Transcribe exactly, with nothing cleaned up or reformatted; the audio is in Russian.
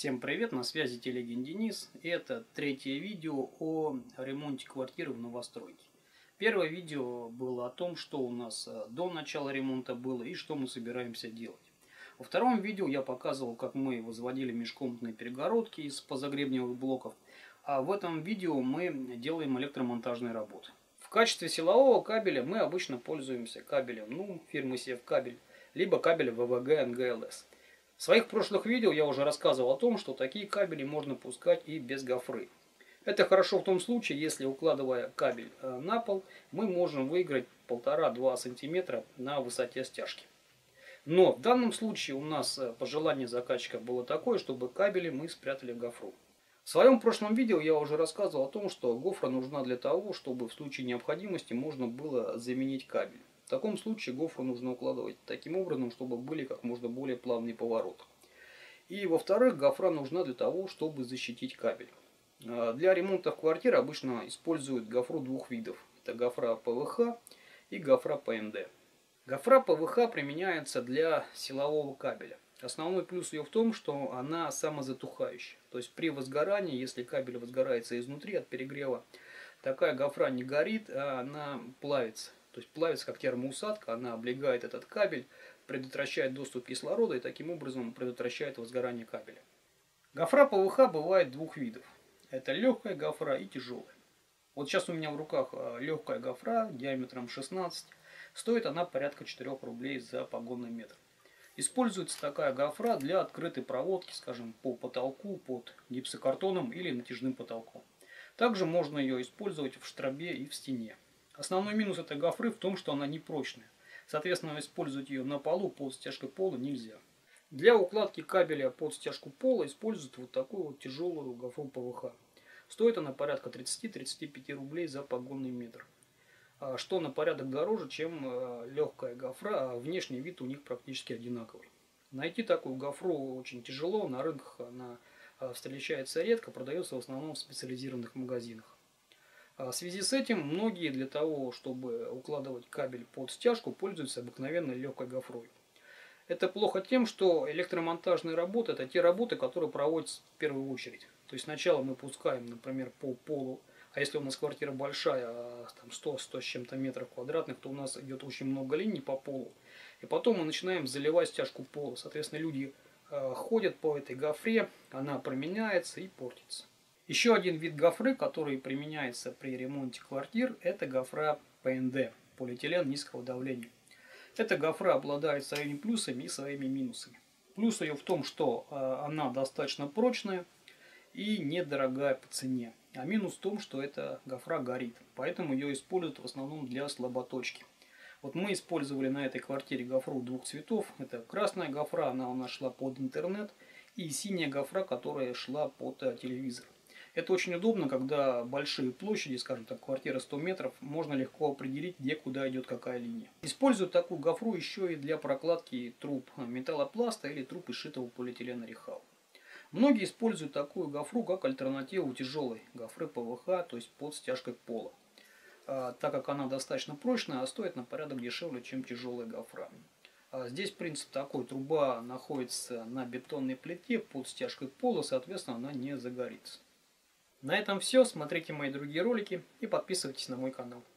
Всем привет, на связи Телегин Денис. Это третье видео о ремонте квартиры в новостройке. Первое видео было о том, что у нас до начала ремонта было и что мы собираемся делать. Во втором видео я показывал, как мы возводили межкомнатные перегородки из позагребневых блоков. А в этом видео мы делаем электромонтажные работы. В качестве силового кабеля мы обычно пользуемся кабелем ну, фирмы Севкабель, либо кабелем вэ вэ гэ эн гэ эл эс. В своих прошлых видео я уже рассказывал о том, что такие кабели можно пускать и без гофры. Это хорошо в том случае, если, укладывая кабель на пол, мы можем выиграть полтора-два сантиметра на высоте стяжки. Но в данном случае у нас пожелание заказчика было такое, чтобы кабели мы спрятали в гофру. В своем прошлом видео я уже рассказывал о том, что гофра нужна для того, чтобы в случае необходимости можно было заменить кабель. В таком случае гофру нужно укладывать таким образом, чтобы были как можно более плавные повороты. И во-вторых, гофра нужна для того, чтобы защитить кабель. Для ремонта квартиры обычно используют гофру двух видов. Это гофра пэ вэ ха и гофра пэ эн дэ. Гофра пэ вэ ха применяется для силового кабеля. Основной плюс ее в том, что она самозатухающая. То есть при возгорании, если кабель возгорается изнутри от перегрева, такая гофра не горит, а она плавится. То есть плавится как термоусадка, она облегает этот кабель, предотвращает доступ кислорода и таким образом предотвращает возгорание кабеля. Гофра пэ вэ ха бывает двух видов. Это легкая гофра и тяжелая. Вот сейчас у меня в руках легкая гофра диаметром шестнадцать. Стоит она порядка четырёх рублей за погонный метр. Используется такая гофра для открытой проводки, скажем, по потолку, под гипсокартоном или натяжным потолком. Также можно ее использовать в штробе и в стене. Основной минус этой гофры в том, что она непрочная. Соответственно, использовать ее на полу под стяжкой пола нельзя. Для укладки кабеля под стяжку пола используют вот такую вот тяжелую гофру пэ вэ ха. Стоит она порядка тридцати-тридцати пяти рублей за погонный метр. Что на порядок дороже, чем легкая гофра, а внешний вид у них практически одинаковый. Найти такую гофру очень тяжело, на рынках она встречается редко, продается в основном в специализированных магазинах. В связи с этим многие для того, чтобы укладывать кабель под стяжку, пользуются обыкновенной легкой гофрой. Это плохо тем, что электромонтажные работы – это те работы, которые проводятся в первую очередь. То есть сначала мы пускаем, например, по полу, а если у нас квартира большая, там сто-сто с чем-то метров квадратных, то у нас идет очень много линий по полу. И потом мы начинаем заливать стяжку пола. Соответственно, люди ходят по этой гофре, она променяется и портится. Еще один вид гофры, который применяется при ремонте квартир, это гофра пэ эн дэ, полиэтилен низкого давления. Эта гофра обладает своими плюсами и своими минусами. Плюс ее в том, что она достаточно прочная и недорогая по цене. А минус в том, что эта гофра горит, поэтому ее используют в основном для слаботочки. Вот мы использовали на этой квартире гофру двух цветов. Это красная гофра, она у нас шла под интернет, и синяя гофра, которая шла под телевизор. Это очень удобно, когда большие площади, скажем так, квартира сто метров, можно легко определить, где куда идет какая линия. Используют такую гофру еще и для прокладки труб металлопласта или труб из шитого полиэтилена рехау. Многие используют такую гофру как альтернативу тяжелой гофры пэ вэ ха, то есть под стяжкой пола. А, так как она достаточно прочная, а стоит на порядок дешевле, чем тяжелая гофра. А здесь принцип такой: труба находится на бетонной плите под стяжкой пола, соответственно, она не загорится. На этом все. Смотрите мои другие ролики и подписывайтесь на мой канал.